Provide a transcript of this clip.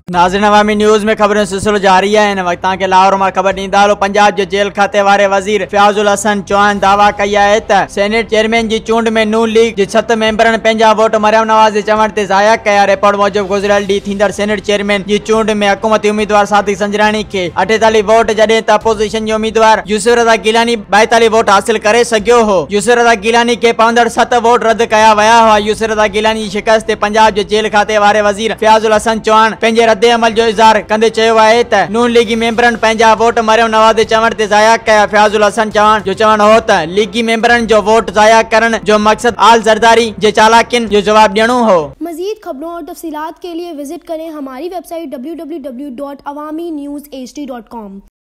नाज़रीन अवामी न्यूज़ में खबरों सिलसिलो जारी है। इन वक्त के लाहौर में खबर ॾींदा हलो। पंजाब के जेल खाते वारे वज़ीर फयाज़ चौहान दावा कया है त सेनेट चेयरमैन की चूंड में नून लीग के 7 मेंबरन पंहिंजा वोट मरियम नवाज के चवण ते ज़ाया कया। रिपोर्ट मूजिब गुज़रियल ॾींहुं थींदड़ सेनेट चेयरमैन की चूंड में हुकूमती उम्मीदवार सादिक संजरानी के 48 वोट जॾहिं त अपोजिशन के उम्मीदवार यूसुफ रज़ा गिलानी 42 वोट हासिल करे सघियो हो। यूसुफ रज़ा गिलानी के पवंदड़ 7 वोट रद्द कया विया हुआ। यूसुफ रज़ा गिलानी की शिकस्त ते पंजाब के जेल खाते वारे वज़ीर फयाज़ चौहान पंहिंजे रद्द अमल जो इज़हार कंदे चयो आहे त नून लीगी मेंबरन पंहिंजा वोट मरियम नवाज जे चवण ते ज़ाया कया। फयाज़ चौहान जो चवण हो त लीगी मेंबरन जो वोट ज़ाया करण जो मकसद आल जरदारी जे चालाकिन जो जवाब ॾियणो हो। मजीद खबरों और तफसीलात के लिए विजिट करें हमारी वेबसाइट www.awamiNewsHD.com।